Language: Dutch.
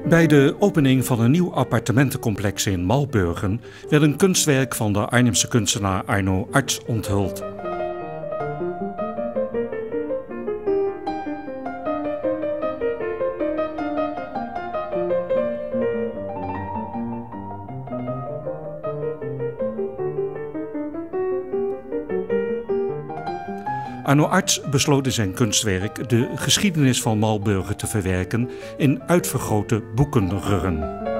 Bij de opening van een nieuw appartementencomplex in Malburgen werd een kunstwerk van de Arnhemse kunstenaar Arno Arts onthuld. Arno Arts besloot in zijn kunstwerk de geschiedenis van Malburgen te verwerken in uitvergrote boekenruggen.